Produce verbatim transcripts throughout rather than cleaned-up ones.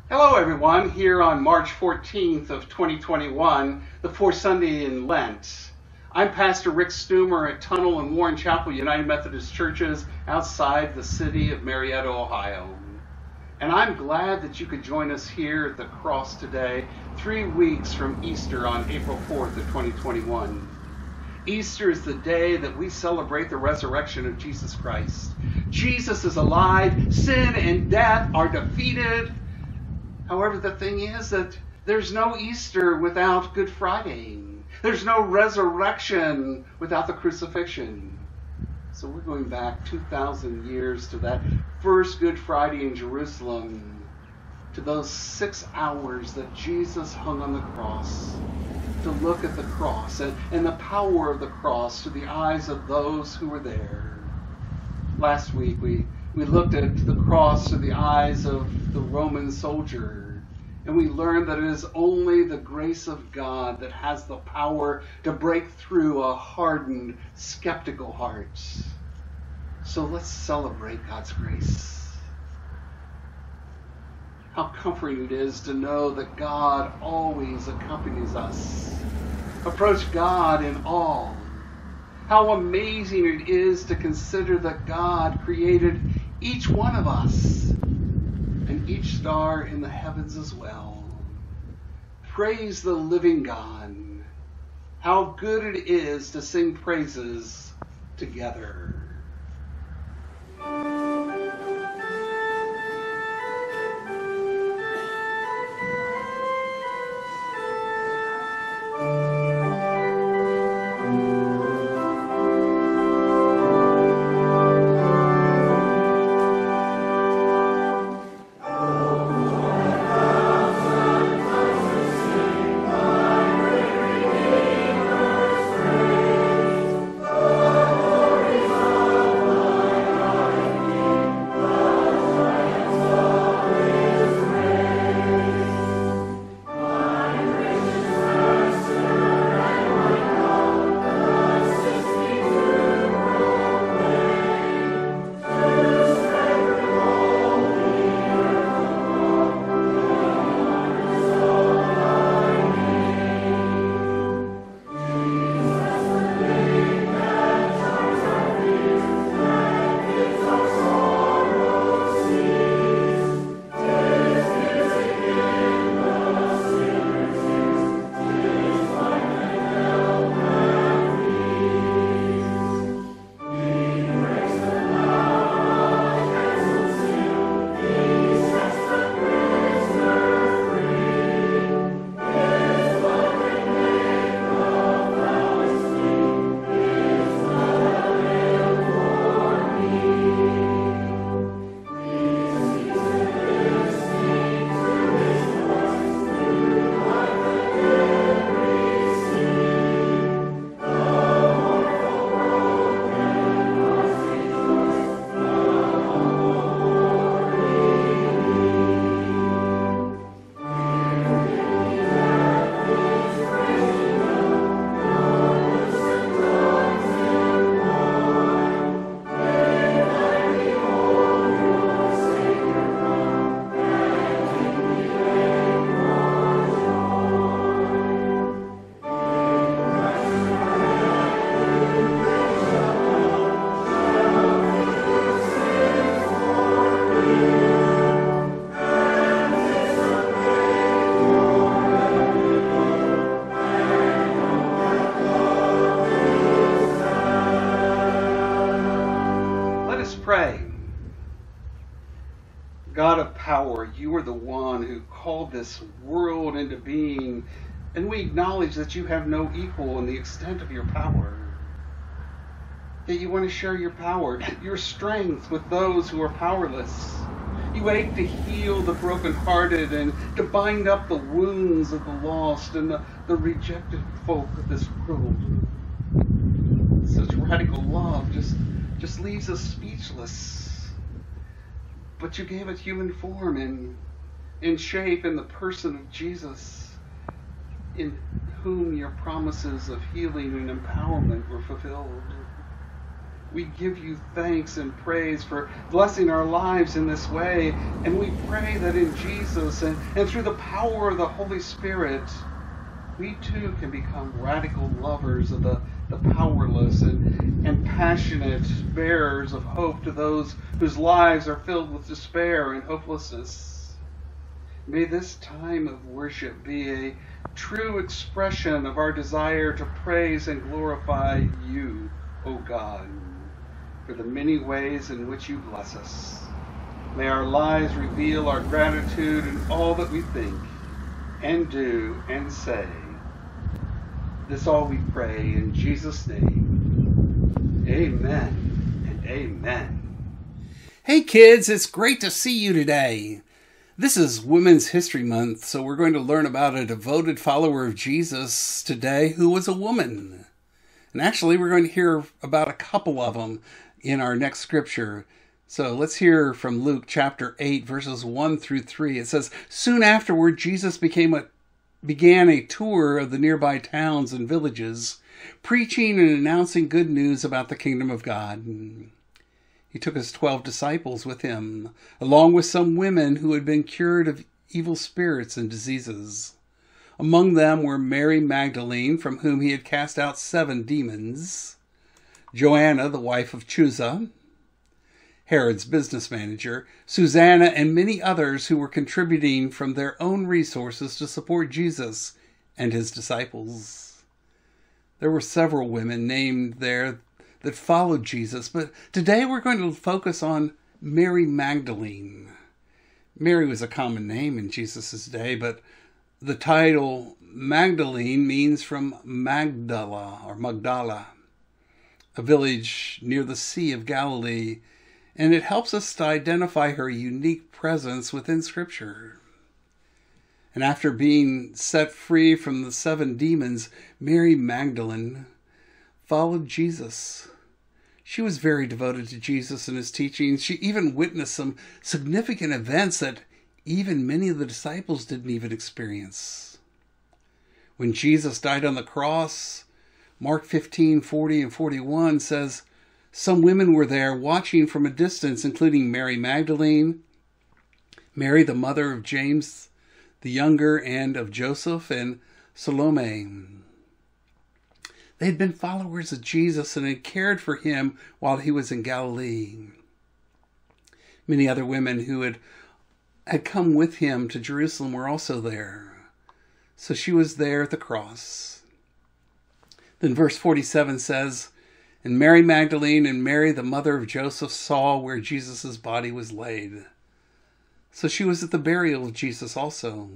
Hello everyone, here on March fourteenth of twenty twenty-one, the fourth Sunday in Lent. I'm Pastor Rick Stumer at Tunnel and Warren Chapel United Methodist Churches outside the city of Marietta, Ohio. And I'm glad that you could join us here at the cross today, three weeks from Easter on April fourth of twenty twenty-one. Easter is the day that we celebrate the resurrection of Jesus Christ. Jesus is alive, sin and death are defeated. However, the thing is that there's no Easter without Good Friday. There's no resurrection without the crucifixion. So we're going back two thousand years to that first Good Friday in Jerusalem, to those six hours that Jesus hung on the cross, to look at the cross and, and the power of the cross to the eyes of those who were there. Last week we We looked at the cross through the eyes of the Roman soldier, and we learned that it is only the grace of God that has the power to break through a hardened, skeptical heart. So let's celebrate God's grace. How comforting it is to know that God always accompanies us. Approach God in awe. How amazing it is to consider that God created each one of us and each star in the heavens as well. Praise the living God. How good it is to sing praises together. Pray. God of power, you are the one who called this world into being, and we acknowledge that you have no equal in the extent of your power. Yet you want to share your power, your strength with those who are powerless. You ache to heal the brokenhearted and to bind up the wounds of the lost and the, the rejected folk of this world. Such radical love just just leaves us speechless. But you gave it human form and in shape in the person of Jesus, in whom your promises of healing and empowerment were fulfilled. We give you thanks and praise for blessing our lives in this way. And we pray that in Jesus and, and through the power of the Holy Spirit, we too can become radical lovers of the, the powerless and, and passionate bearers of hope to those whose lives are filled with despair and hopelessness. May this time of worship be a true expression of our desire to praise and glorify you, O God, for the many ways in which you bless us. May our lives reveal our gratitude in all that we think and do and say. This all we pray in Jesus' name. Amen and amen. Hey kids, it's great to see you today. This is Women's History Month, so we're going to learn about a devoted follower of Jesus today who was a woman. And actually, we're going to hear about a couple of them in our next scripture. So let's hear from Luke chapter eight, verses one through three. It says, "Soon afterward, Jesus became a, began a tour of the nearby towns and villages, preaching and announcing good news about the kingdom of God. He took his twelve disciples with him, along with some women who had been cured of evil spirits and diseases. Among them were Mary Magdalene, from whom he had cast out seven demons, Joanna, the wife of Chuza, Herod's business manager, Susanna, and many others who were contributing from their own resources to support Jesus and his disciples. There were several women named there that followed Jesus, but today we're going to focus on Mary Magdalene. Mary was a common name in Jesus' day, but the title Magdalene means from Magdala or Magdala, a village near the Sea of Galilee, and it helps us to identify her unique presence within Scripture. And after being set free from the seven demons, Mary Magdalene followed Jesus. She was very devoted to Jesus and his teachings. She even witnessed some significant events that even many of the disciples didn't even experience. When Jesus died on the cross, Mark fifteen, forty and forty-one says, some women were there watching from a distance, including Mary Magdalene, Mary the mother of James the younger and of Joseph, and Salome. They had been followers of Jesus and had cared for him while he was in Galilee. Many other women who had, had come with him to Jerusalem were also there. So she was there at the cross. Then verse forty-seven says, and Mary Magdalene and Mary, the mother of Joseph, saw where Jesus' body was laid. So she was at the burial of Jesus also.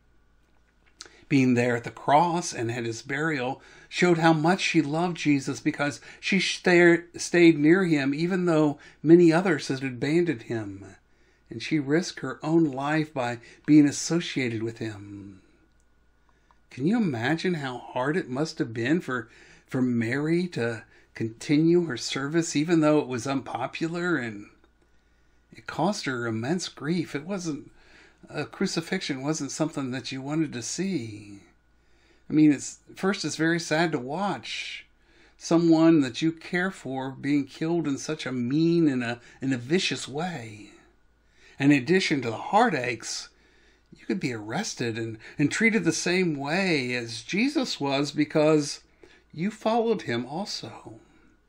Being there at the cross and at his burial showed how much she loved Jesus, because she stayed near him even though many others had abandoned him. And she risked her own life by being associated with him. Can you imagine how hard it must have been for, for Mary to continue her service even though it was unpopular, and it caused her immense grief? It wasn't, a crucifixion wasn't something that you wanted to see. I mean, it's first it's very sad to watch someone that you care for being killed in such a mean and a, in a vicious way. And in addition to the heartaches, you could be arrested and, and treated the same way as Jesus was because you followed him also.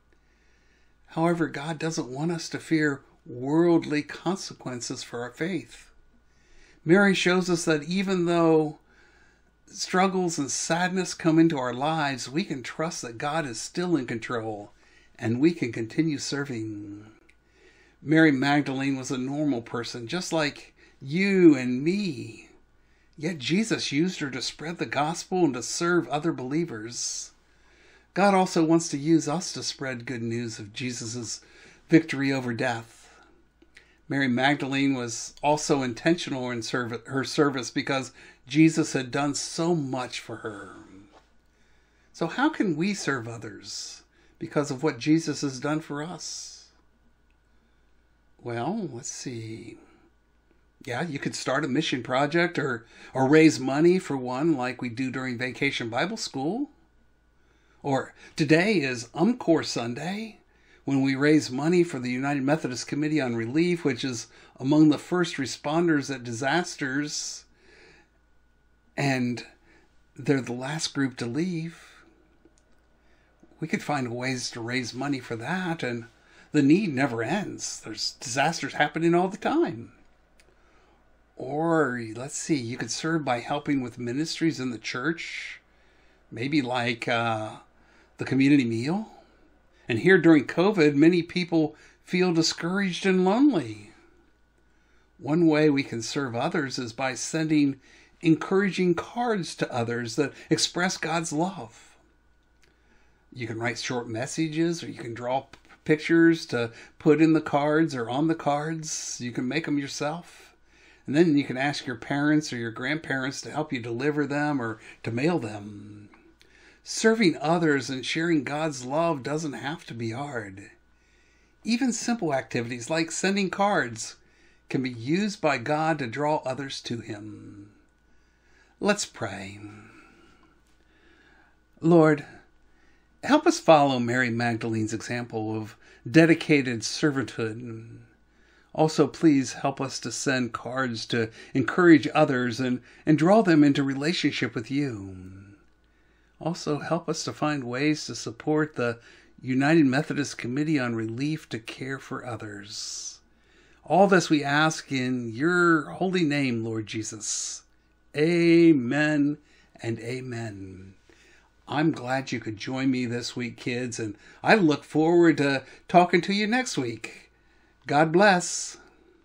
However, God doesn't want us to fear worldly consequences for our faith. Mary shows us that even though struggles and sadness come into our lives, we can trust that God is still in control and we can continue serving. Mary Magdalene was a normal person, just like you and me. Yet Jesus used her to spread the gospel and to serve other believers. God also wants to use us to spread good news of Jesus' victory over death. Mary Magdalene was also intentional in serv- her service because Jesus had done so much for her. So how can we serve others because of what Jesus has done for us? Well, let's see. Yeah, you could start a mission project or, or raise money for one like we do during Vacation Bible School. Or today is UMCOR Sunday. when we raise money for the United Methodist Committee on Relief, which is among the first responders at disasters, and they're the last group to leave. We could find ways to raise money for that, and the need never ends. There's disasters happening all the time. Or, let's see, you could serve by helping with ministries in the church, maybe like uh, the community meal. And here during COVID, many people feel discouraged and lonely. One way we can serve others is by sending encouraging cards to others that express God's love. You can write short messages, or you can draw p- pictures to put in the cards or on the cards. You can make them yourself. And then you can ask your parents or your grandparents to help you deliver them or to mail them. Serving others and sharing God's love doesn't have to be hard. Even simple activities like sending cards can be used by God to draw others to Him. Let's pray. Lord, help us follow Mary Magdalene's example of dedicated servanthood. Also, please help us to send cards to encourage others and, and draw them into relationship with you. Also, help us to find ways to support the United Methodist Committee on Relief to care for others. All this we ask in your holy name, Lord Jesus. Amen and amen. I'm glad you could join me this week, kids, and I look forward to talking to you next week. God bless.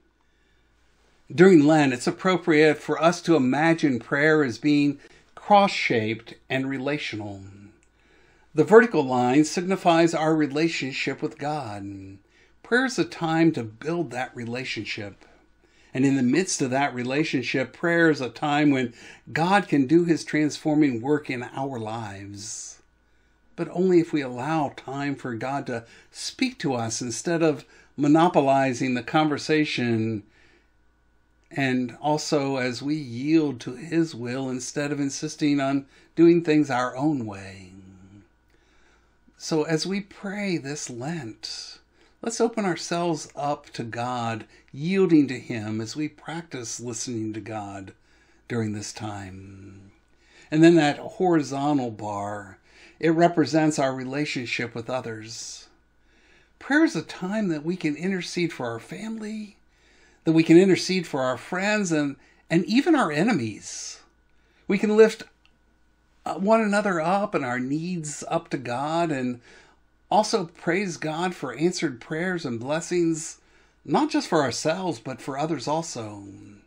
During Lent, it's appropriate for us to imagine prayer as being cross-shaped and relational. The vertical line signifies our relationship with God. Prayer is a time to build that relationship. And in the midst of that relationship, prayer is a time when God can do His transforming work in our lives. But only if we allow time for God to speak to us instead of monopolizing the conversation, and also as we yield to His will instead of insisting on doing things our own way. So as we pray this Lent, let's open ourselves up to God, yielding to Him as we practice listening to God during this time. And then that horizontal bar, it represents our relationship with others. Prayer is a time that we can intercede for our family, that we can intercede for our friends and, and even our enemies. We can lift one another up and our needs up to God, and also praise God for answered prayers and blessings, not just for ourselves, but for others also.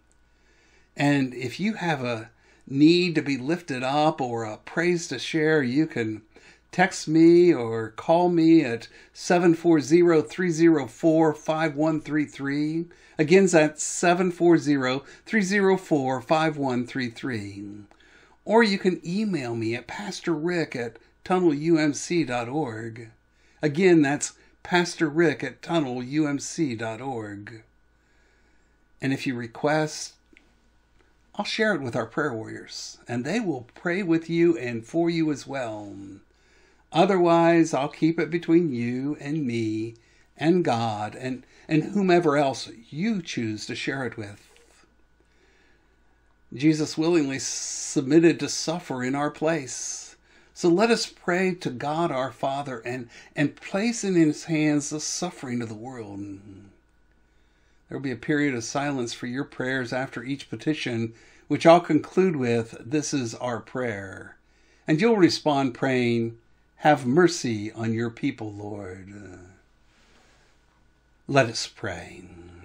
And if you have a need to be lifted up or a praise to share, you can text me or call me at seven four zero, three zero four, five one three three. Again, that's seven four zero, three zero four, five one three three. Or you can email me at pastor rick at tunnel u m c dot org. Again, that's pastor rick at tunnel u m c dot org. And if you request, I'll share it with our prayer warriors, and they will pray with you and for you as well. Otherwise, I'll keep it between you and me and God and, and whomever else you choose to share it with. Jesus willingly submitted to suffer in our place. So let us pray to God our Father and, and place in His hands the suffering of the world. There will be a period of silence for your prayers after each petition, which I'll conclude with, "This is our prayer." And you'll respond praying, "Have mercy on your people, Lord." Let us pray.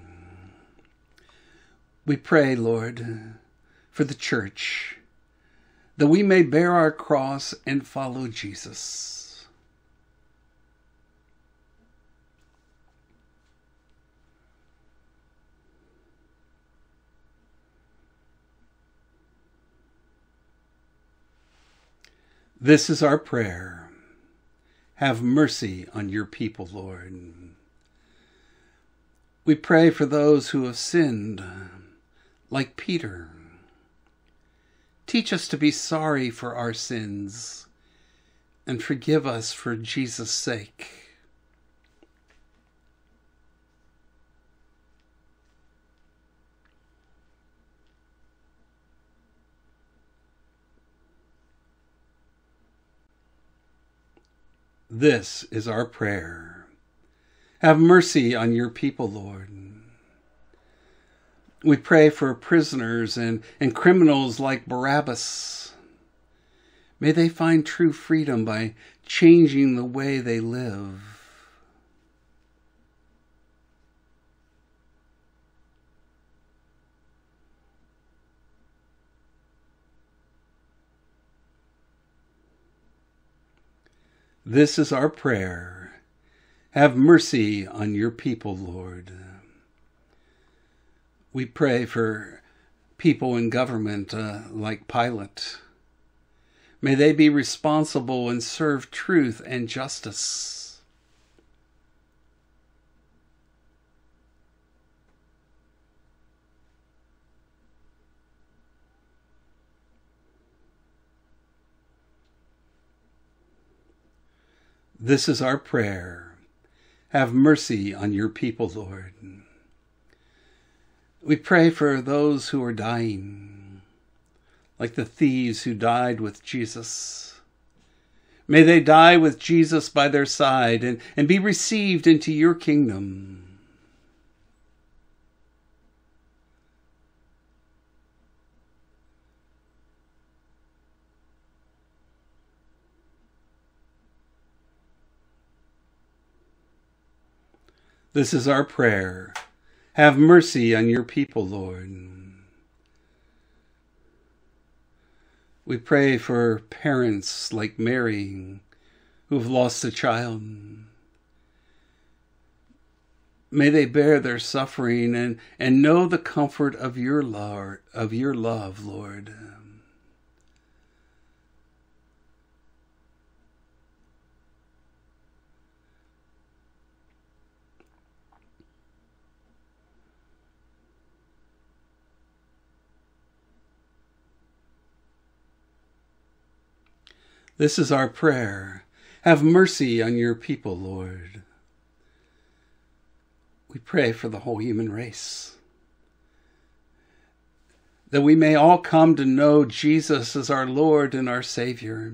We pray, Lord, for the church, that we may bear our cross and follow Jesus. This is our prayer. Have mercy on your people, Lord. We pray for those who have sinned, like Peter. Teach us to be sorry for our sins and forgive us for Jesus' sake. This is our prayer. Have mercy on your people, Lord. We pray for prisoners and, and criminals like Barabbas. May they find true freedom by changing the way they live. This is our prayer. Have mercy on your people, Lord. We pray for people in government uh, like Pilate. May they be responsible and serve truth and justice. This is our prayer. Have mercy on your people, Lord. We pray for those who are dying, like the thieves who died with Jesus. May they die with Jesus by their side and, and be received into your kingdom. This is our prayer. Have mercy on your people, Lord. We pray for parents like Mary who have lost a child. May they bear their suffering and, and know the comfort of your love, of your love, Lord. This is our prayer. Have mercy on your people, Lord. We pray for the whole human race, that we may all come to know Jesus as our Lord and our Savior.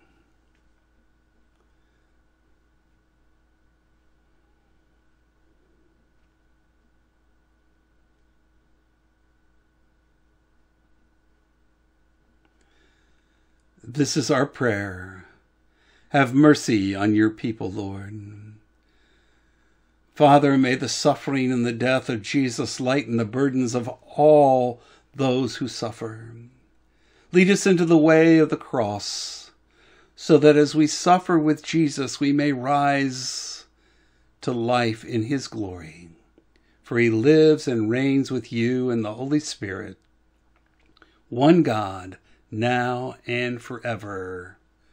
This is our prayer. Have mercy on your people, Lord. Father, may the suffering and the death of Jesus lighten the burdens of all those who suffer. Lead us into the way of the cross, so that as we suffer with Jesus, we may rise to life in his glory. For he lives and reigns with you in the Holy Spirit, one God, now and forever.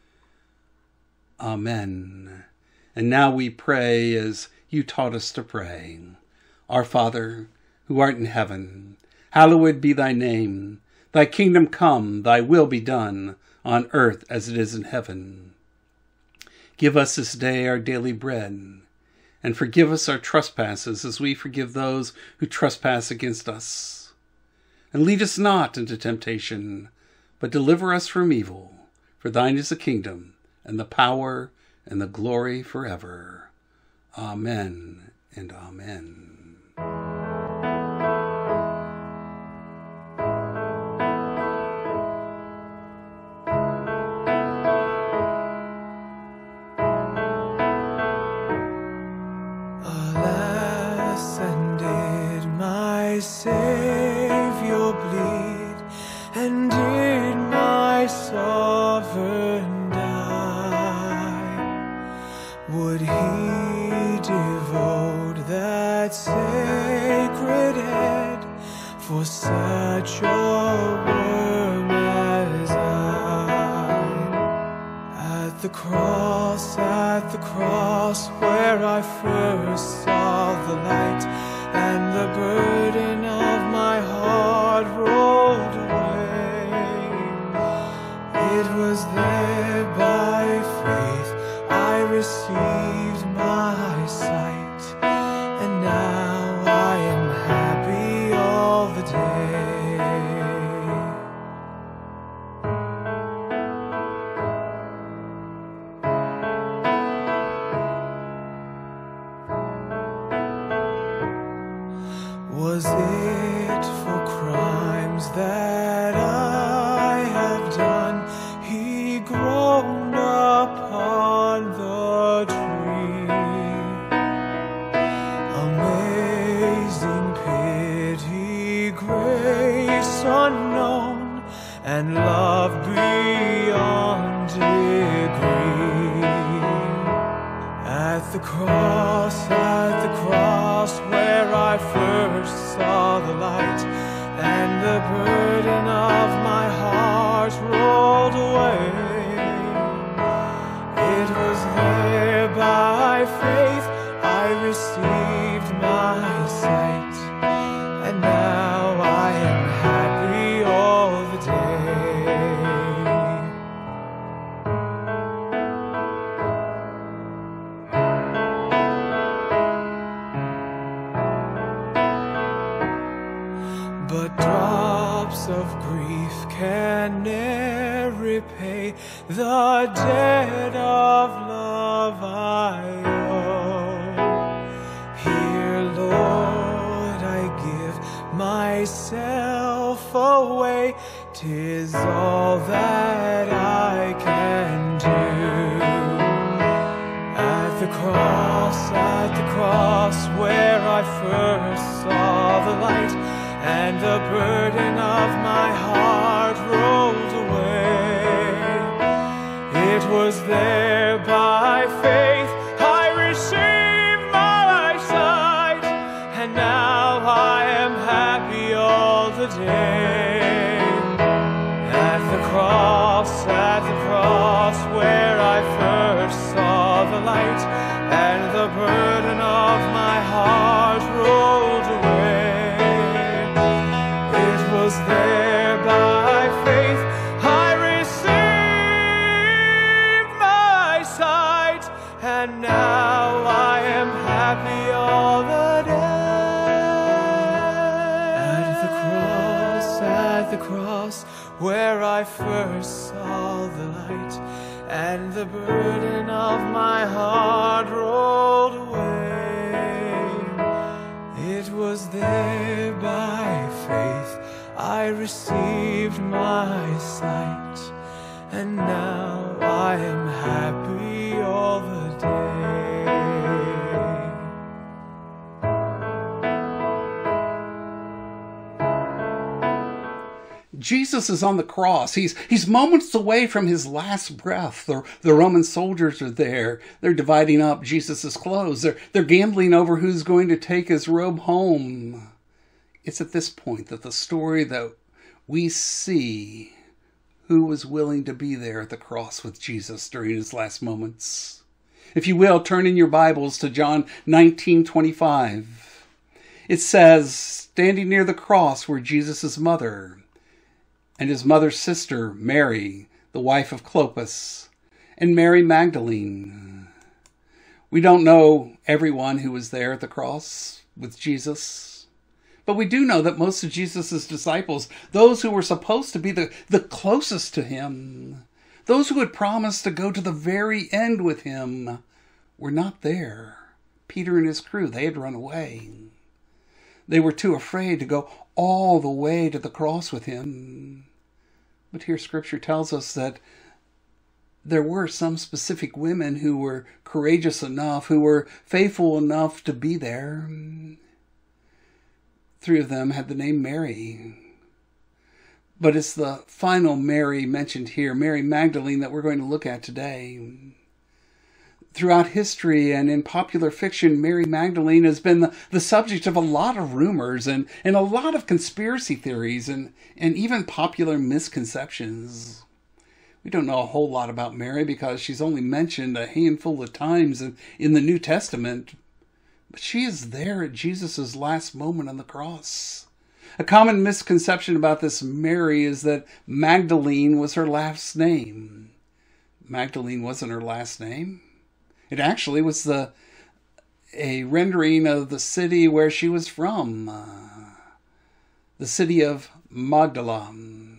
Amen. And now we pray as you taught us to pray. Our Father, who art in heaven, hallowed be thy name. Thy kingdom come, thy will be done, on earth as it is in heaven. Give us this day our daily bread, and forgive us our trespasses as we forgive those who trespass against us. And lead us not into temptation, but deliver us from evil. For thine is the kingdom, and the power, and the glory forever. Amen and amen. Alas, and did my Savior bleed, and did my sovereign die? Would he devote that sacred head for such a worm as I? At the cross, at the cross, where I first saw the light, and the burden of my heart rolled away. It was there by faith I received my sight, and now I am happy all the day. known, and love beyond degree. At the cross, at the cross, where I first saw the light, and the burden of my heart rolled away. It was there by faith I received my sight, and now I am happy all the day. But drops of grief can ne'er repay the debt of love I owe. Here, Lord, I give myself away. 'Tis all that I can do. At the cross, at the cross, where I first saw the light, and the burden of my heart rolled away. It was there by faith I received my sight, and now I am happy all the day. At the cross, at the cross, where I first saw the light, and the burden of my heart rolled away. It was there by faith I received my sight, and now I am happy all the day. At the cross, at the cross, where I first saw the light, and the burden of my heart rolled away. It was there by faith I received my sight, and now I am happy all the day. Jesus is on the cross. He's he's moments away from his last breath. The, the Roman soldiers are there. They're dividing up Jesus' clothes. They're, they're gambling over who's going to take his robe home. It's at this point that the story that we see who was willing to be there at the cross with Jesus during his last moments. If you will, turn in your Bibles to John nineteen twenty-five. It says, standing near the cross were Jesus' mother, and his mother's sister, Mary, the wife of Clopas, and Mary Magdalene. We don't know everyone who was there at the cross with Jesus, but we do know that most of Jesus' disciples, those who were supposed to be the, the closest to him, those who had promised to go to the very end with him, were not there. Peter and his crew, they had run away. They were too afraid to go all the way to the cross with him. But here Scripture tells us that there were some specific women who were courageous enough, who were faithful enough to be there. Three of them had the name Mary. But it's the final Mary mentioned here, Mary Magdalene, that we're going to look at today. Throughout history and in popular fiction, Mary Magdalene has been the, the subject of a lot of rumors and, and a lot of conspiracy theories and, and even popular misconceptions. We don't know a whole lot about Mary because she's only mentioned a handful of times in, in the New Testament. But she is there at Jesus' last moment on the cross. A common misconception about this Mary is that Magdalene was her last name. Magdalene wasn't her last name. It actually was the a rendering of the city where she was from, uh, the city of Magdala.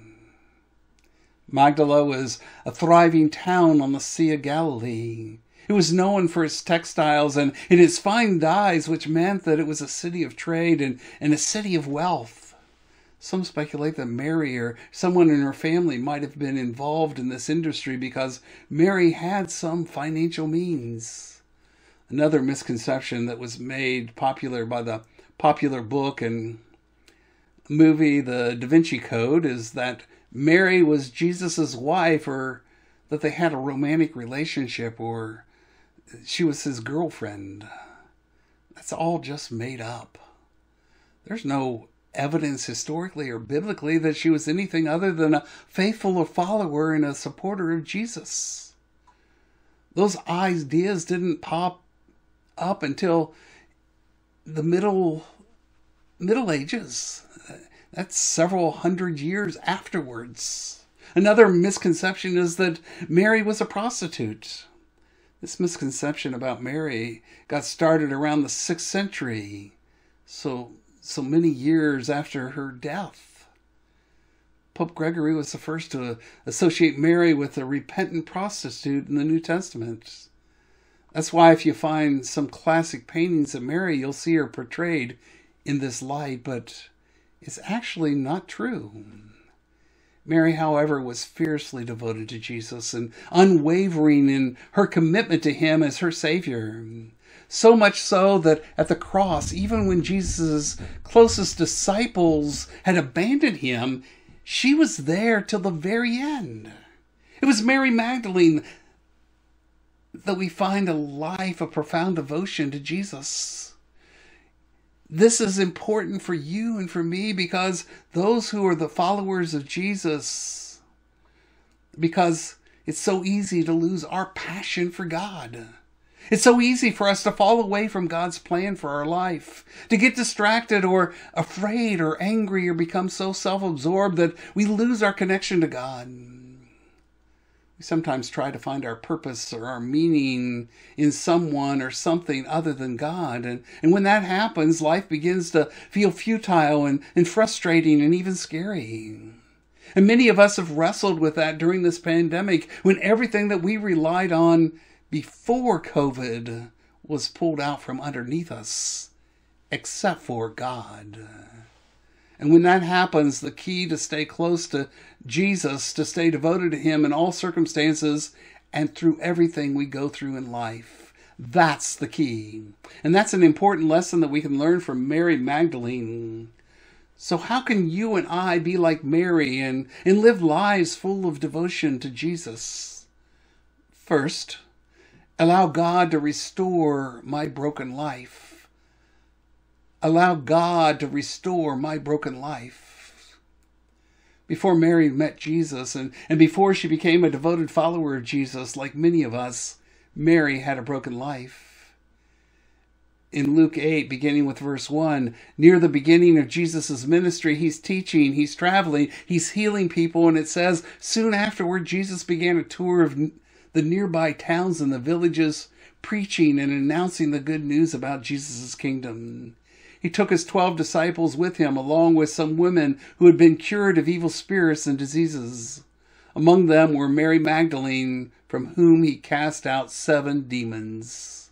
Magdala was a thriving town on the Sea of Galilee. It was known for its textiles and, and its fine dyes, which meant that it was a city of trade and, and a city of wealth. Some speculate that Mary or someone in her family might have been involved in this industry because Mary had some financial means. Another misconception that was made popular by the popular book and movie, The Da Vinci Code, is that Mary was Jesus's wife, or that they had a romantic relationship, or she was his girlfriend. That's all just made up. There's no evidence historically or biblically that she was anything other than a faithful follower and a supporter of Jesus. Those ideas didn't pop up until the middle Middle Ages. That's several hundred years afterwards. Another misconception is that Mary was a prostitute. This misconception about Mary got started around the sixth century, so so many years after her death. Pope Gregory was the first to associate Mary with a repentant prostitute in the New Testament. That's why if you find some classic paintings of Mary, you'll see her portrayed in this light, but it's actually not true. Mary, however, was fiercely devoted to Jesus and unwavering in her commitment to him as her Savior. So much so that at the cross, even when Jesus' closest disciples had abandoned him, she was there till the very end. It was Mary Magdalene that we find a life of profound devotion to Jesus. This is important for you and for me because those who are the followers of Jesus, because it's so easy to lose our passion for God. It's so easy for us to fall away from God's plan for our life, to get distracted or afraid or angry or become so self-absorbed that we lose our connection to God. We sometimes try to find our purpose or our meaning in someone or something other than God. And, and when that happens, life begins to feel futile and, and frustrating and even scary. And many of us have wrestled with that during this pandemic when everything that we relied on before COVID was pulled out from underneath us, except for God. And when that happens, the key to stay close to Jesus, to stay devoted to him in all circumstances and through everything we go through in life, that's the key. And that's an important lesson that we can learn from Mary Magdalene. So how can you and I be like Mary and, and live lives full of devotion to Jesus? First, allow God to restore my broken life. Allow God to restore my broken life. Before Mary met Jesus and, and before she became a devoted follower of Jesus, like many of us, Mary had a broken life. In Luke eight, beginning with verse one, near the beginning of Jesus' ministry, he's teaching, he's traveling, he's healing people, and it says, soon afterward, Jesus began a tour of the nearby towns and the villages, preaching and announcing the good news about Jesus' kingdom. He took his twelve disciples with him, along with some women who had been cured of evil spirits and diseases. Among them were Mary Magdalene, from whom he cast out seven demons.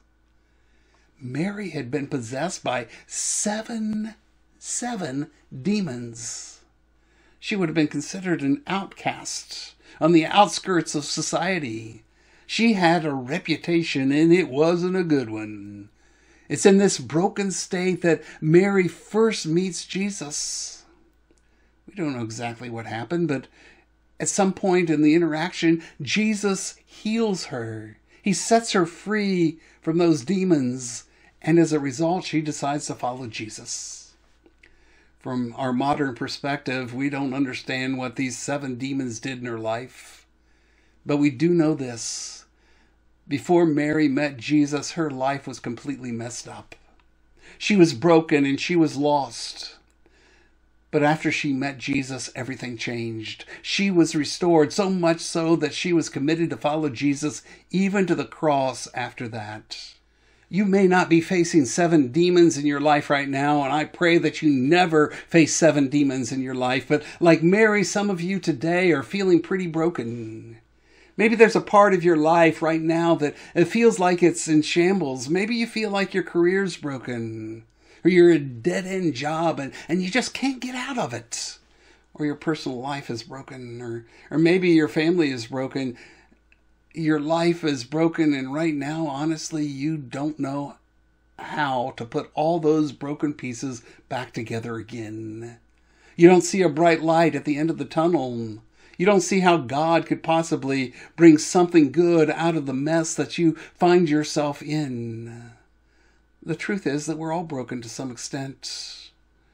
Mary had been possessed by seven, seven demons. She would have been considered an outcast on the outskirts of society. She had a reputation, and it wasn't a good one. It's in this broken state that Mary first meets Jesus. We don't know exactly what happened, but at some point in the interaction, Jesus heals her. He sets her free from those demons, and as a result, she decides to follow Jesus. From our modern perspective, we don't understand what these seven demons did in her life, but we do know this. Before Mary met Jesus, her life was completely messed up. She was broken and she was lost. But after she met Jesus, everything changed. She was restored, so much so that she was committed to follow Jesus even to the cross after that. You may not be facing seven demons in your life right now, and I pray that you never face seven demons in your life. But like Mary, some of you today are feeling pretty broken. Maybe there's a part of your life right now that it feels like it's in shambles. Maybe you feel like your career's broken, or you're a dead-end job and, and you just can't get out of it. Or your personal life is broken, or, or maybe your family is broken. Your life is broken, and right now, honestly, you don't know how to put all those broken pieces back together again. You don't see a bright light at the end of the tunnel. You don't see how God could possibly bring something good out of the mess that you find yourself in. The truth is that we're all broken to some extent.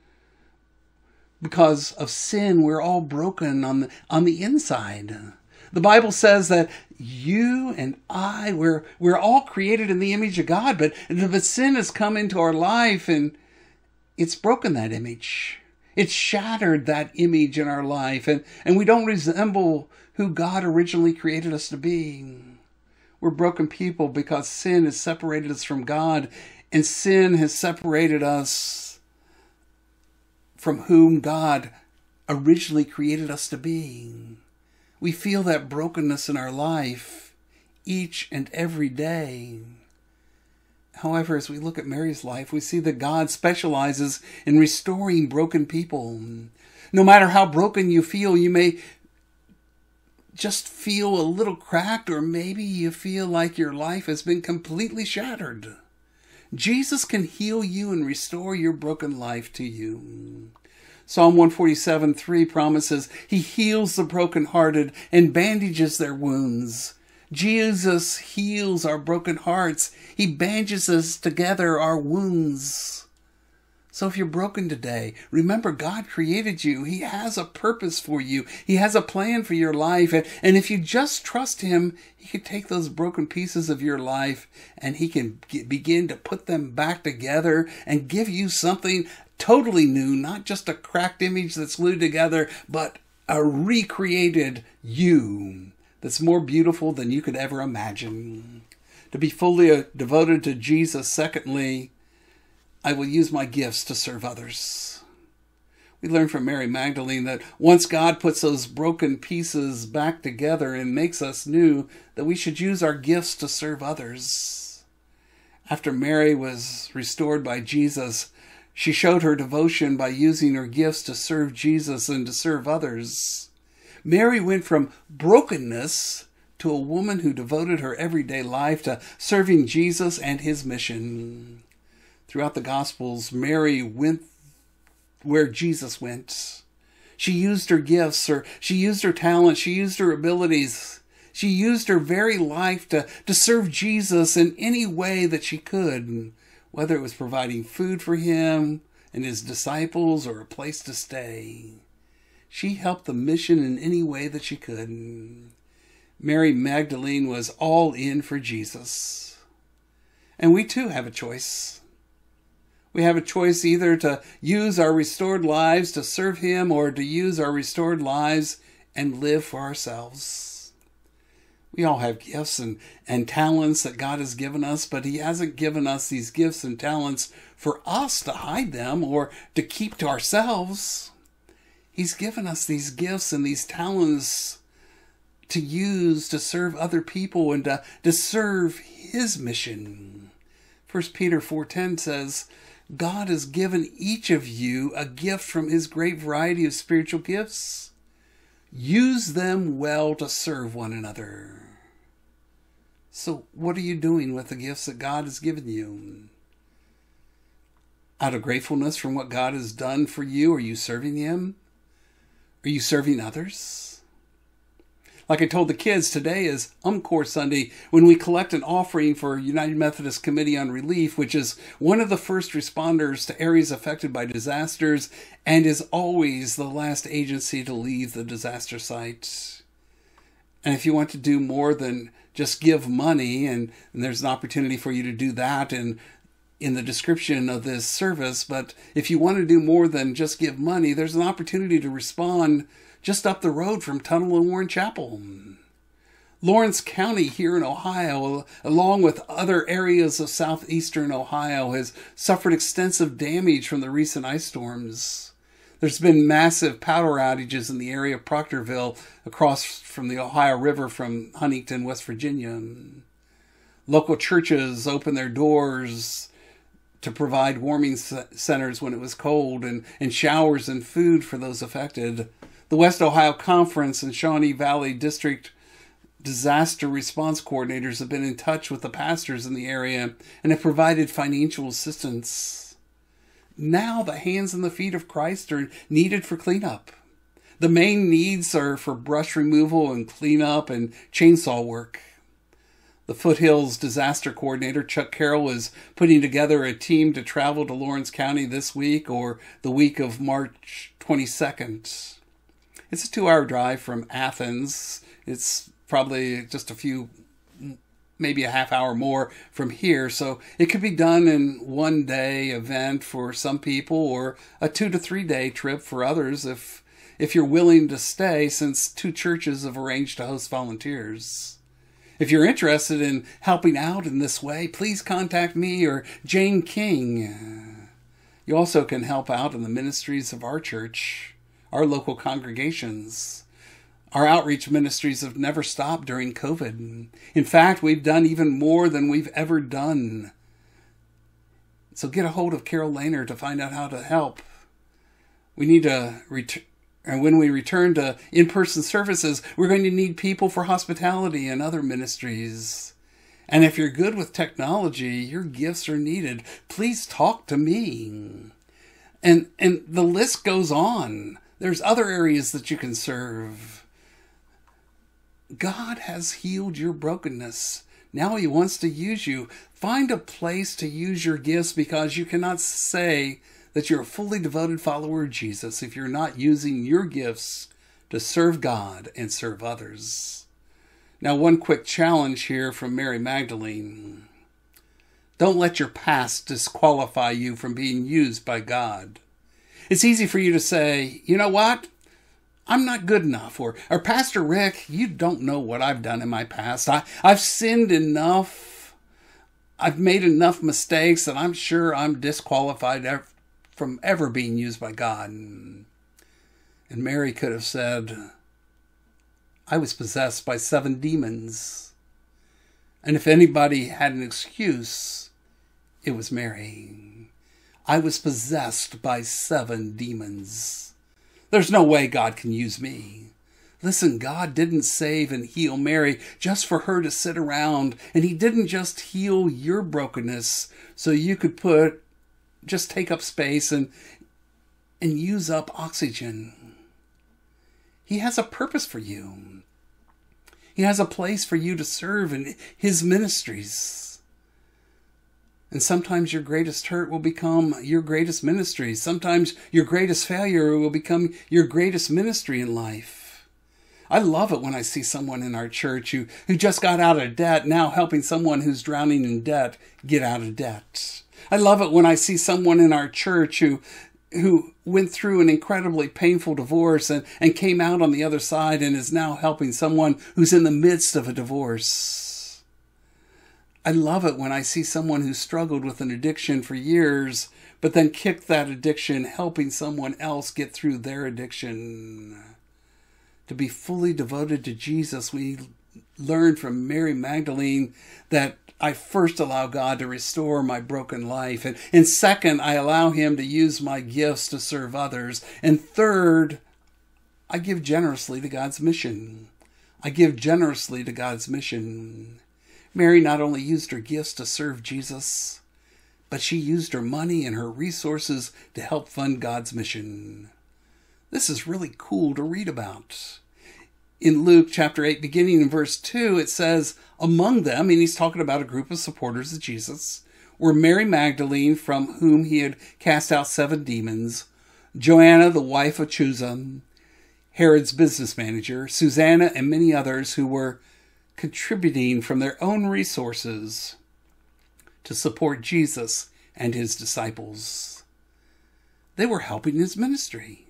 Because of sin, we're all broken on the, on the inside. The Bible says that you and I, we're, we're all created in the image of God, but, but sin has come into our life and it's broken that image. It's shattered that image in our life, and, and we don't resemble who God originally created us to be. We're broken people because sin has separated us from God, and sin has separated us from whom God originally created us to be. We feel that brokenness in our life each and every day. However, as we look at Mary's life, we see that God specializes in restoring broken people. No matter how broken you feel, you may just feel a little cracked, or maybe you feel like your life has been completely shattered. Jesus can heal you and restore your broken life to you. Psalm one forty-seven three promises he heals the brokenhearted and bandages their wounds. Jesus heals our broken hearts. He bandages together our wounds. So if you're broken today, remember God created you. He has a purpose for you. He has a plan for your life. And, and if you just trust him, he can take those broken pieces of your life and he can get, begin to put them back together and give you something totally new, not just a cracked image that's glued together, but a recreated you that's more beautiful than you could ever imagine. To be fully devoted to Jesus, secondly, I will use my gifts to serve others. We learn from Mary Magdalene that once God puts those broken pieces back together and makes us new, that we should use our gifts to serve others. After Mary was restored by Jesus, she showed her devotion by using her gifts to serve Jesus and to serve others. Mary went from brokenness to a woman who devoted her everyday life to serving Jesus and his mission. Throughout the Gospels, Mary went where Jesus went. She used her gifts, or she used her talents, she used her abilities. She used her very life to, to serve Jesus in any way that she could, whether it was providing food for him and his disciples or a place to stay. She helped the mission in any way that she could. Mary Magdalene was all in for Jesus. And we too have a choice. We have a choice either to use our restored lives to serve him or to use our restored lives and live for ourselves. We all have gifts and, and talents that God has given us, but he hasn't given us these gifts and talents for us to hide them or to keep to ourselves. He's given us these gifts and these talents to use to serve other people and to, to serve his mission. First Peter four ten says, God has given each of you a gift from his great variety of spiritual gifts. Use them well to serve one another. So what are you doing with the gifts that God has given you? Out of gratefulness from what God has done for you, are you serving him? Are you serving others? Like I told the kids, today is Umcor Sunday, when we collect an offering for United Methodist Committee on Relief, which is one of the first responders to areas affected by disasters and is always the last agency to leave the disaster site. And if you want to do more than just give money, and, and there's an opportunity for you to do that in, in the description of this service, but if you want to do more than just give money, there's an opportunity to respond just up the road from Tunnel and Warren Chapel. Lawrence County here in Ohio, along with other areas of southeastern Ohio, has suffered extensive damage from the recent ice storms. There's been massive power outages in the area of Proctorville across from the Ohio River from Huntington, West Virginia. Local churches opened their doors to provide warming centers when it was cold and, and showers and food for those affected. The West Ohio Conference and Shawnee Valley District disaster response coordinators have been in touch with the pastors in the area and have provided financial assistance. now the hands and the feet of Christ are needed for cleanup. The main needs are for brush removal and cleanup and chainsaw work. The Foothills Disaster Coordinator, Chuck Carroll, is putting together a team to travel to Lawrence County this week or the week of March twenty-second. It's a two-hour drive from Athens. It's probably just a few, maybe a half hour more from here. So it could be done in one day event for some people or a two to three day trip for others if, if you're willing to stay, since two churches have arranged to host volunteers. If you're interested in helping out in this way, please contact me or Jane King. You also can help out in the ministries of our church, our local congregations. Our outreach ministries have never stopped during COVID. In fact, we've done even more than we've ever done. So get a hold of Carol Lehner to find out how to help. We need to return. And when we return to in-person services, we're going to need people for hospitality and other ministries. And if you're good with technology, your gifts are needed. Please talk to me. And and the list goes on. There's other areas that you can serve. God has healed your brokenness. Now he wants to use you. Find a place to use your gifts, because you cannot say that you're a fully devoted follower of Jesus if you're not using your gifts to serve God and serve others. Now, one quick challenge here from Mary Magdalene. Don't let your past disqualify you from being used by God. It's easy for you to say, you know what? I'm not good enough. Or, or Pastor Rick, you don't know what I've done in my past. I, I've sinned enough. I've made enough mistakes that I'm sure I'm disqualified from ever being used by God. And Mary could have said, I was possessed by seven demons. And if anybody had an excuse, it was Mary. I was possessed by seven demons. There's no way God can use me. Listen, God didn't save and heal Mary just for her to sit around. And he didn't just heal your brokenness so you could put just take up space and and use up oxygen. He has a purpose for you. He has a place for you to serve in his ministries. And sometimes your greatest hurt will become your greatest ministry. Sometimes your greatest failure will become your greatest ministry in life. I love it when I see someone in our church who, who just got out of debt, now helping someone who's drowning in debt get out of debt. I love it when I see someone in our church who who went through an incredibly painful divorce and, and came out on the other side and is now helping someone who's in the midst of a divorce. I love it when I see someone who struggled with an addiction for years, but then kicked that addiction, helping someone else get through their addiction. To be fully devoted to Jesus, we learned from Mary Magdalene that I first allow God to restore my broken life. And, and second, I allow him to use my gifts to serve others. And third, I give generously to God's mission. I give generously to God's mission. Mary not only used her gifts to serve Jesus, but she used her money and her resources to help fund God's mission. This is really cool to read about. In Luke chapter eight, beginning in verse two, it says, among them, and he's talking about a group of supporters of Jesus, were Mary Magdalene, from whom he had cast out seven demons, Joanna, the wife of Chuza, Herod's business manager, Susanna, and many others who were contributing from their own resources to support Jesus and his disciples. They were helping his ministry.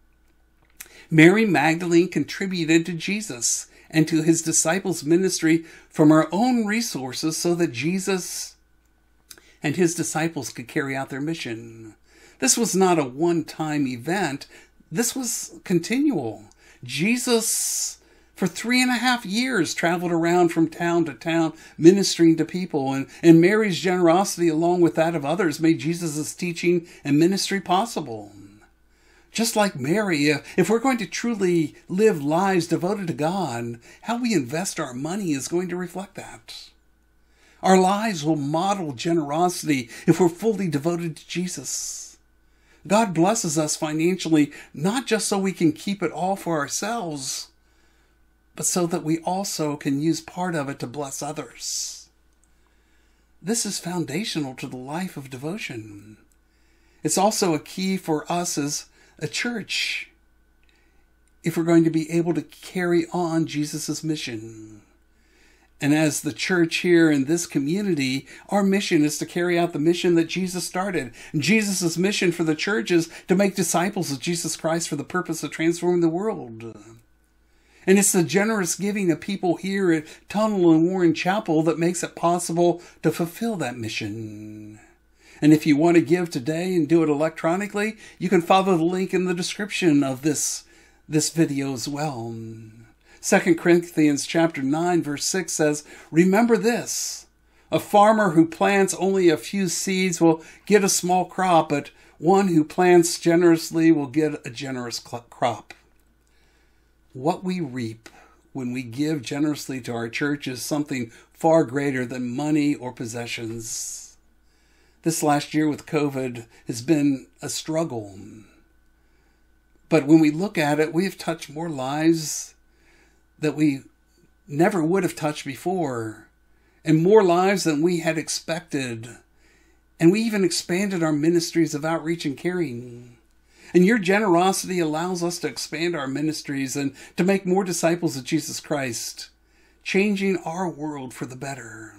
Mary Magdalene contributed to Jesus and to his disciples' ministry from her own resources so that Jesus and his disciples could carry out their mission. This was not a one-time event. This was continual. Jesus, for three and a half years, traveled around from town to town ministering to people. And, and Mary's generosity, along with that of others, made Jesus' teaching and ministry possible. Just like Mary, if we're going to truly live lives devoted to God, how we invest our money is going to reflect that. Our lives will model generosity if we're fully devoted to Jesus. God blesses us financially, not just so we can keep it all for ourselves, but so that we also can use part of it to bless others. This is foundational to the life of devotion. It's also a key for us as a church if we're going to be able to carry on Jesus' mission. And as the church here in this community, our mission is to carry out the mission that Jesus started. And Jesus' mission for the church is to make disciples of Jesus Christ for the purpose of transforming the world. And it's the generous giving of people here at Tomlin and Warren Chapel that makes it possible to fulfill that mission. And if you want to give today and do it electronically, you can follow the link in the description of this, this video as well. Second Corinthians chapter nine verse six says, "Remember this, a farmer who plants only a few seeds will get a small crop, but one who plants generously will get a generous crop." What we reap when we give generously to our church is something far greater than money or possessions. This last year with COVID has been a struggle. But when we look at it, we have touched more lives that we never would have touched before, and more lives than we had expected. And we even expanded our ministries of outreach and caring. And your generosity allows us to expand our ministries and to make more disciples of Jesus Christ, changing our world for the better.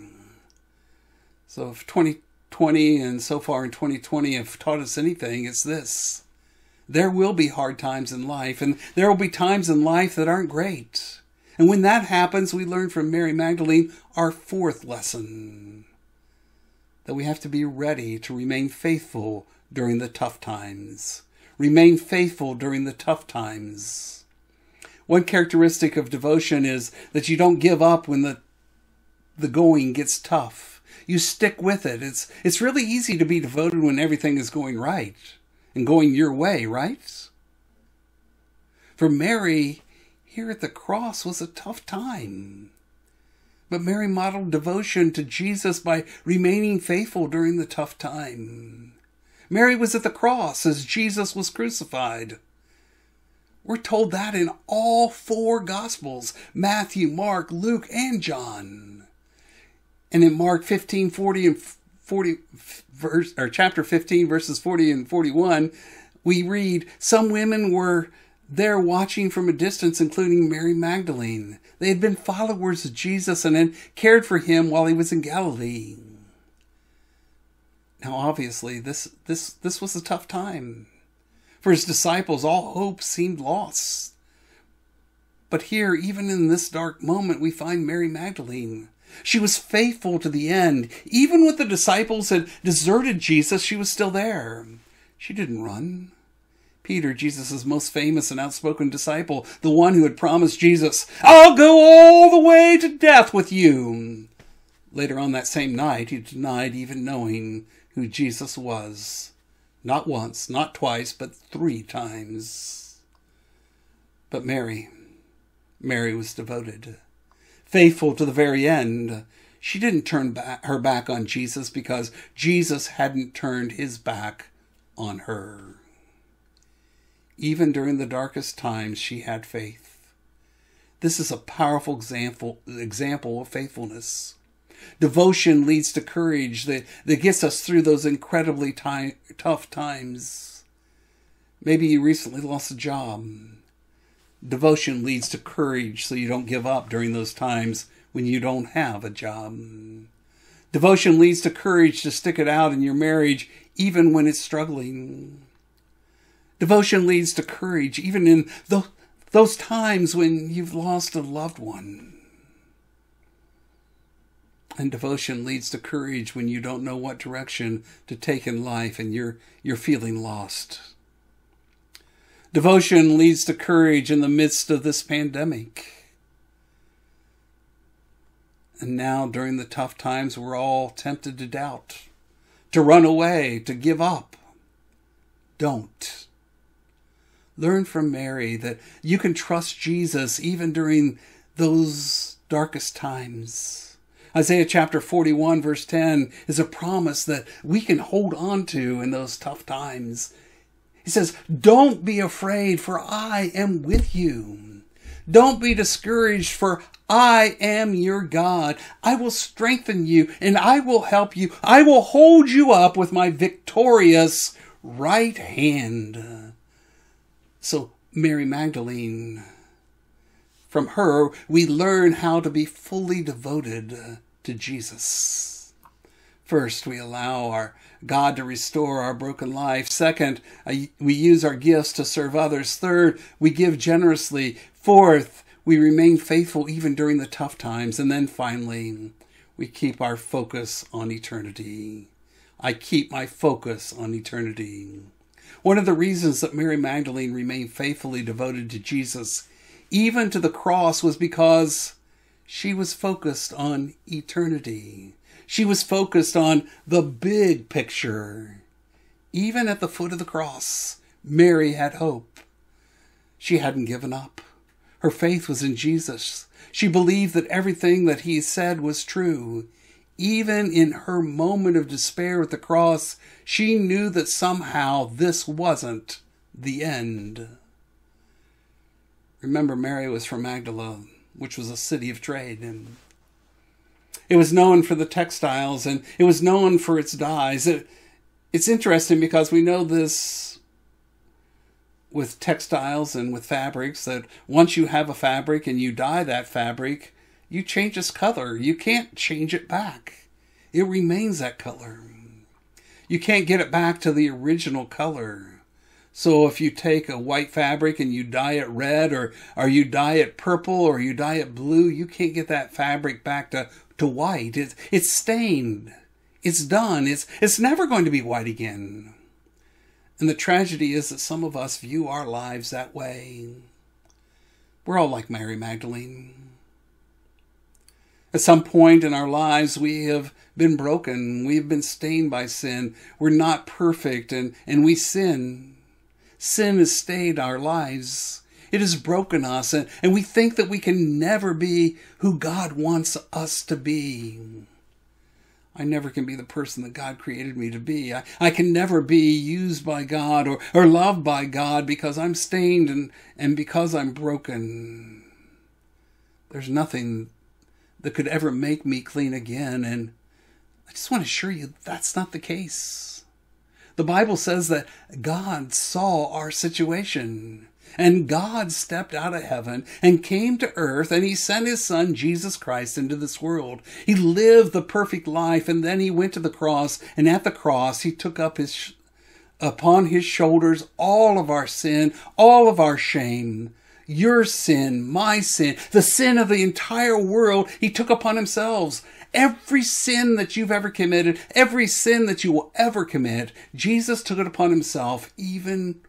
So if twenty twenty and so far in twenty twenty have taught us anything, it's this. There will be hard times in life, and there will be times in life that aren't great. And when that happens, we learn from Mary Magdalene our fourth lesson, that we have to be ready to remain faithful during the tough times. Remain faithful during the tough times. One characteristic of devotion is that you don't give up when the, the going gets tough. You stick with it. It's, it's really easy to be devoted when everything is going right and going your way, right? For Mary, here at the cross was a tough time. But Mary modeled devotion to Jesus by remaining faithful during the tough time. Mary was at the cross as Jesus was crucified. We're told that in all four Gospels, Matthew, Mark, Luke, and John. And in Mark fifteen, forty, and forty, verse, or chapter fifteen, verses forty and forty-one, we read, "Some women were there watching from a distance, including Mary Magdalene. They had been followers of Jesus and had cared for him while he was in Galilee." Now, obviously, this, this, this was a tough time. For his disciples, all hope seemed lost. But here, even in this dark moment, we find Mary Magdalene. She was faithful to the end. Even when the disciples had deserted Jesus, she was still there. She didn't run. Peter, Jesus' most famous and outspoken disciple, the one who had promised Jesus, "I'll go all the way to death with you." Later on that same night, he denied even knowing who Jesus was. Not once, not twice, but three times. But Mary, Mary was devoted, faithful to the very end. She didn't turn back, her back on Jesus because Jesus hadn't turned his back on her. Even during the darkest times, she had faith. This is a powerful example, example of faithfulness. Devotion leads to courage that, that gets us through those incredibly time, tough times. Maybe you recently lost a job. Devotion leads to courage so you don't give up during those times when you don't have a job. Devotion leads to courage to stick it out in your marriage even when it's struggling. Devotion leads to courage even in those, those times when you've lost a loved one. And devotion leads to courage when you don't know what direction to take in life and you're, you're feeling lost. Devotion leads to courage in the midst of this pandemic. And now, during the tough times, we're all tempted to doubt, to run away, to give up. Don't. Learn from Mary that you can trust Jesus even during those darkest times. Isaiah chapter forty-one verse ten is a promise that we can hold on to in those tough times. He says, don't be afraid, for I am with you. Don't be discouraged, for I am your God. I will strengthen you and I will help you. I will hold you up with my victorious right hand. So Mary Magdalene, from her, we learn how to be fully devoted to Jesus. First, we allow our God to restore our broken life. Second, we use our gifts to serve others. Third, we give generously. Fourth, we remain faithful even during the tough times. And then finally, we keep our focus on eternity. I keep my focus on eternity. One of the reasons that Mary Magdalene remained faithfully devoted to Jesus, even to the cross, was because she was focused on eternity. She was focused on the big picture. Even at the foot of the cross, Mary had hope. She hadn't given up. Her faith was in Jesus. She believed that everything that he said was true. Even in her moment of despair at the cross, she knew that somehow this wasn't the end. Remember, Mary was from Magdala, which was a city of trade, and it was known for the textiles, and it was known for its dyes. It, it's interesting because we know this with textiles and with fabrics, that once you have a fabric and you dye that fabric, you change its color. You can't change it back. It remains that color. You can't get it back to the original color. So if you take a white fabric and you dye it red, or, or you dye it purple, or you dye it blue, you can't get that fabric back to, to white. It's, it's stained. It's done. It's, it's never going to be white again. And the tragedy is that some of us view our lives that way. We're all like Mary Magdalene. At some point in our lives, we have been broken. We've been stained by sin. We're not perfect, and, and we sin. Sin has stained our lives. It has broken us, and, and we think that we can never be who God wants us to be. I never can be the person that God created me to be. I, I can never be used by God or, or loved by God because I'm stained and, and because I'm broken. There's nothing that could ever make me clean again, and I just want to assure you that's not the case. The Bible says that God saw our situation, and God stepped out of heaven and came to earth, and he sent his son Jesus Christ into this world. He lived the perfect life, and then he went to the cross, and at the cross he took up his upon his shoulders all of our sin, all of our shame. Your sin, my sin, the sin of the entire world, he took upon himself. Every sin that you've ever committed, every sin that you will ever commit, Jesus took it upon himself, even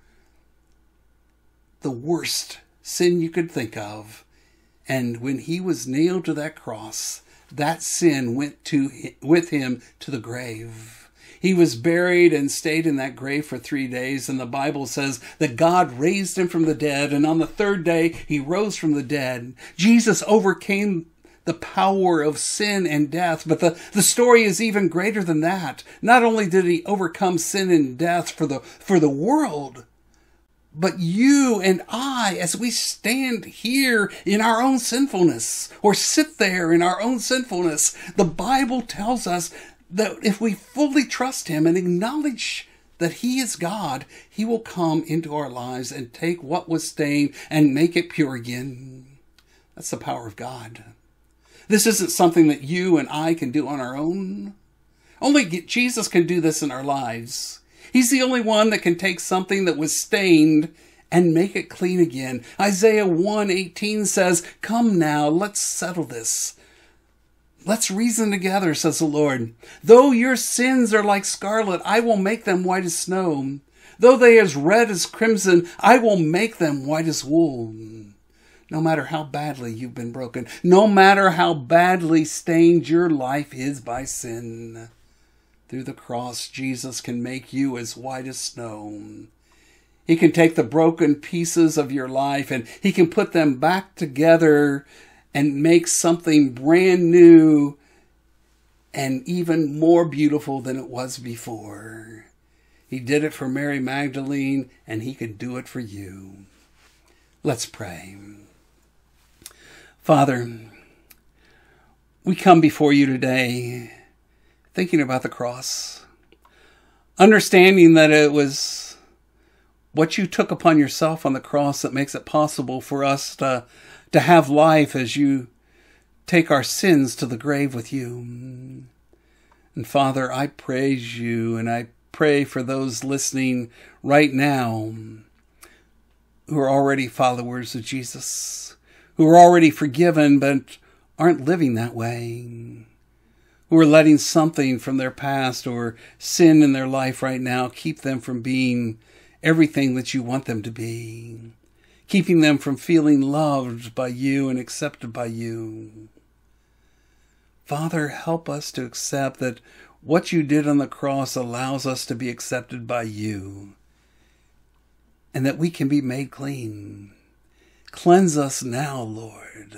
the worst sin you could think of. And when he was nailed to that cross, that sin went to with him to the grave. He was buried and stayed in that grave for three days. And the Bible says that God raised him from the dead. And on the third day, he rose from the dead. Jesus overcame the power of sin and death. But the, the story is even greater than that. Not only did he overcome sin and death for the, for the world, but you and I, as we stand here in our own sinfulness, or sit there in our own sinfulness, the Bible tells us that if we fully trust him and acknowledge that he is God, he will come into our lives and take what was stained and make it pure again. That's the power of God. This isn't something that you and I can do on our own. Only Jesus can do this in our lives. He's the only one that can take something that was stained and make it clean again. Isaiah one eighteen says, "Come now, let's settle this. Let's reason together," says the Lord. "Though your sins are like scarlet, I will make them white as snow. Though they are as red as crimson, I will make them white as wool." No matter how badly you've been broken, no matter how badly stained your life is by sin, through the cross, Jesus can make you as white as snow. He can take the broken pieces of your life and he can put them back together and make something brand new and even more beautiful than it was before. He did it for Mary Magdalene, and he can do it for you. Let's pray. Father, we come before you today thinking about the cross, understanding that it was what you took upon yourself on the cross that makes it possible for us to, to have life as you take our sins to the grave with you. And Father, I praise you, and I pray for those listening right now who are already followers of Jesus, who are already forgiven but aren't living that way, who are letting something from their past or sin in their life right now keep them from being everything that you want them to be, keeping them from feeling loved by you and accepted by you. Father, help us to accept that what you did on the cross allows us to be accepted by you, and that we can be made clean. Cleanse us now, Lord.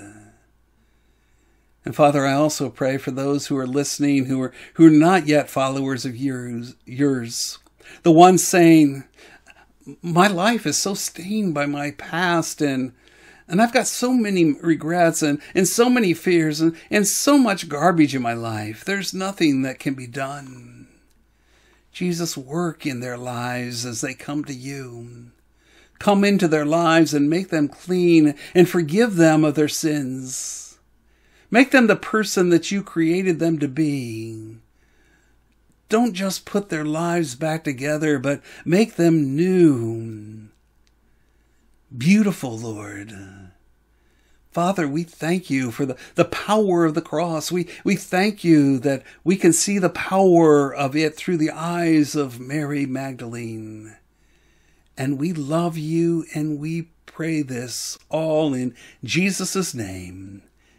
And Father, I also pray for those who are listening, who are who are not yet followers of yours, yours. The ones saying, my life is so stained by my past, and and I've got so many regrets and, and so many fears and, and so much garbage in my life. There's nothing that can be done. Jesus, work in their lives as they come to you. Come into their lives and make them clean and forgive them of their sins. Make them the person that you created them to be. Don't just put their lives back together, but make them new. Beautiful, Lord. Father, we thank you for the, the power of the cross. We, we thank you that we can see the power of it through the eyes of Mary Magdalene. And we love you, and we pray this all in Jesus' name.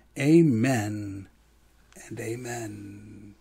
Amen and amen.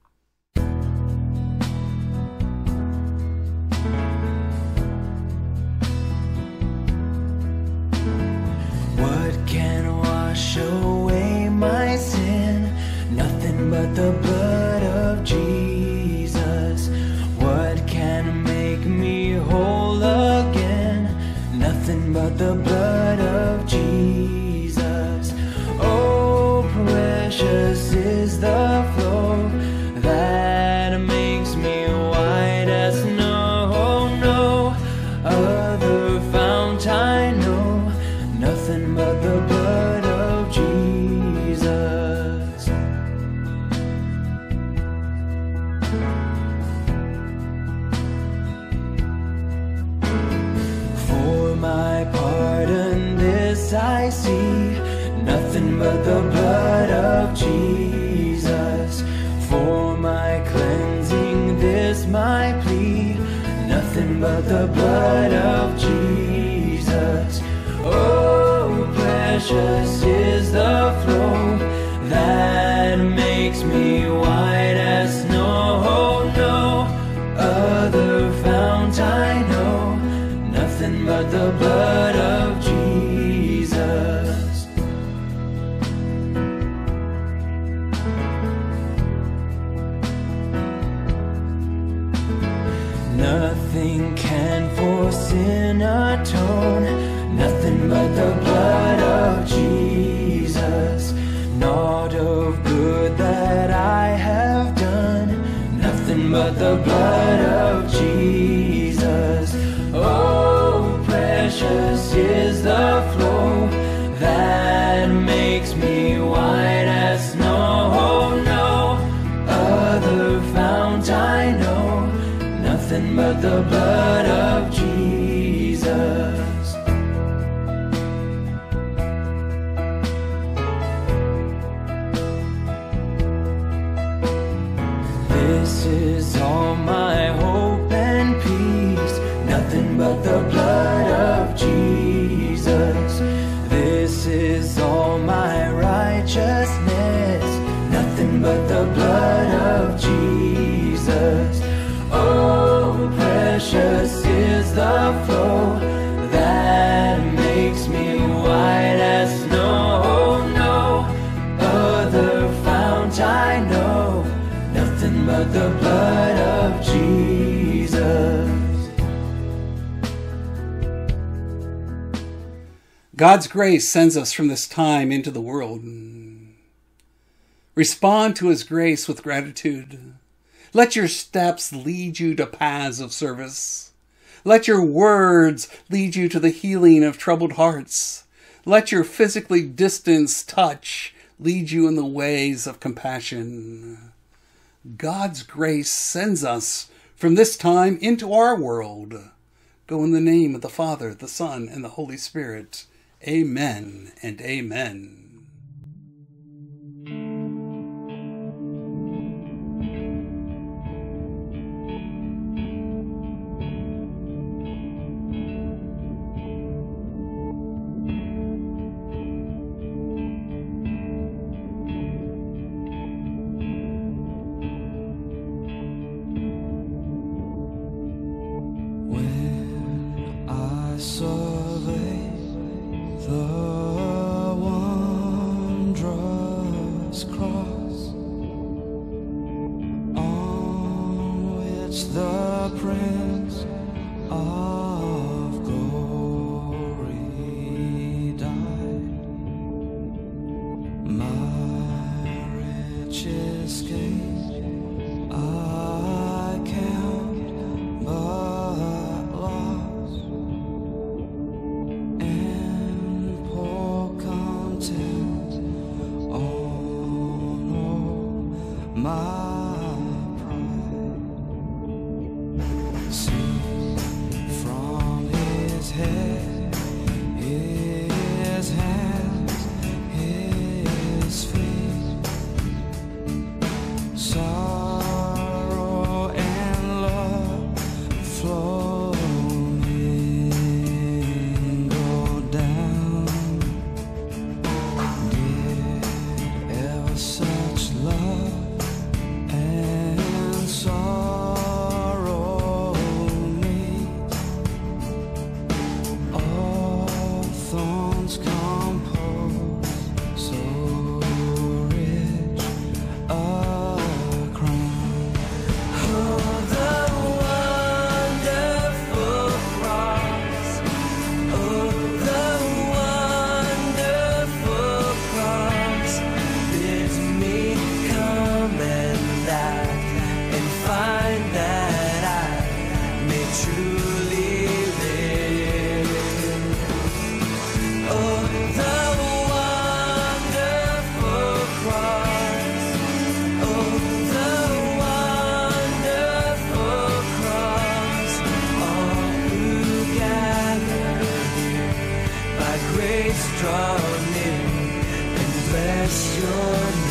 What can wash away my sin? Nothing but the blood of Jesus. What can make me whole again? Nothing but the blood of Jesus. Oh, precious is the flow that makes me white as snow. No other fount I know. Nothing but the blood of Jesus. For my pardon this I see, nothing but the blood of Jesus. For my cleansing this my plea, nothing but the blood of Jesus. Oh, precious is the flow that makes me white as snow. No other fount I know, nothing but the blood of Jesus. Nothing can for sin atone, nothing but the blood of Jesus. Naught of good that I have done, nothing but the blood of Jesus. Oh, precious is the flow that makes me white as snow. No other fount I know, nothing but the blood of Jesus. This is all my hope and peace, nothing but the blood of Jesus. This is all my righteousness, nothing but the blood of Jesus. Oh, precious is the flow that makes me white as snow. No other fount I know, nothing but the blood of Jesus. God's grace sends us from this time into the world. Respond to his grace with gratitude. Let your steps lead you to paths of service. Let your words lead you to the healing of troubled hearts. Let your physically distanced touch lead you in the ways of compassion. God's grace sends us from this time into our world. Go in the name of the Father, the Son, and the Holy Spirit. Amen and amen. The Prince of Glory died. My richest gain I count but loss, and pour content on all my draw near and bless your name.